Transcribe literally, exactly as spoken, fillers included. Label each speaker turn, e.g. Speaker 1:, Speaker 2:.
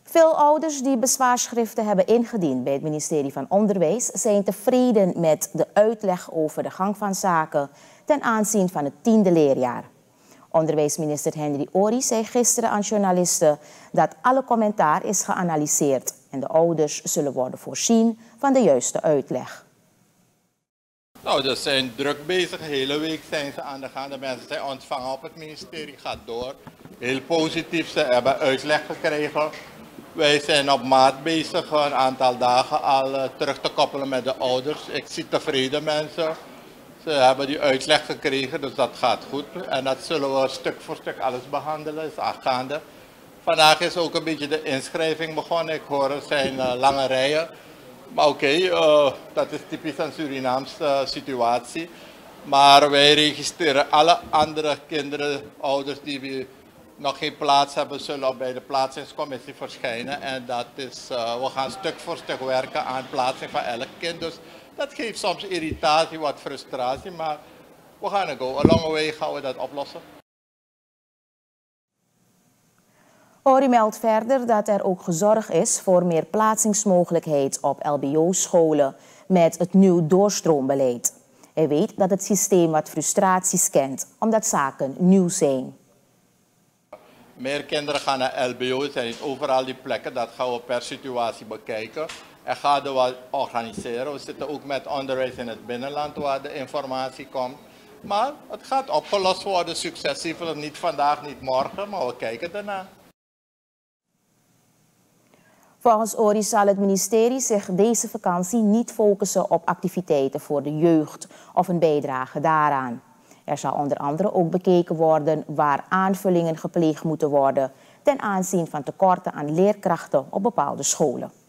Speaker 1: Veel ouders die bezwaarschriften hebben ingediend bij het ministerie van Onderwijs zijn tevreden met de uitleg over de gang van zaken ten aanzien van het tiende leerjaar. Onderwijsminister Henry Ory zei gisteren aan journalisten dat alle commentaar is geanalyseerd en de ouders zullen worden voorzien van de juiste uitleg.
Speaker 2: Nou, ze zijn druk bezig. De hele week zijn ze aan de gang. De mensen zijn ontvangen op het ministerie. Gaat door. Heel positief. Ze hebben uitleg gekregen. Wij zijn op maat bezig een aantal dagen al uh, terug te koppelen met de ouders. Ik zie tevreden mensen. Ze hebben die uitleg gekregen, dus dat gaat goed. En dat zullen we stuk voor stuk alles behandelen. Dat is afgaande. Vandaag is ook een beetje de inschrijving begonnen. Ik hoor er zijn uh, lange rijen. Maar oké, okay, uh, dat is typisch een Surinaamse uh, situatie. Maar wij registreren alle andere kinderen, ouders die nog geen plaats hebben, zullen bij de plaatsingscommissie verschijnen. En dat is, uh, we gaan stuk voor stuk werken aan plaatsing van elk kind. Dus dat geeft soms irritatie, wat frustratie, maar we gaan er go. A long way gaan we dat oplossen.
Speaker 1: Ory meldt verder dat er ook gezorgd is voor meer plaatsingsmogelijkheid op L B O-scholen met het nieuw doorstroombeleid. Hij weet dat het systeem wat frustraties kent, omdat zaken nieuw zijn.
Speaker 2: Meer kinderen gaan naar L B O, er zijn niet overal die plekken, dat gaan we per situatie bekijken. En gaan we wat organiseren. We zitten ook met onderwijs in het binnenland waar de informatie komt. Maar het gaat opgelost worden, successief, niet vandaag, niet morgen, maar we kijken ernaar.
Speaker 1: Volgens Ory zal het ministerie zich deze vakantie niet focussen op activiteiten voor de jeugd of een bijdrage daaraan. Er zal onder andere ook bekeken worden waar aanvullingen gepleegd moeten worden ten aanzien van tekorten aan leerkrachten op bepaalde scholen.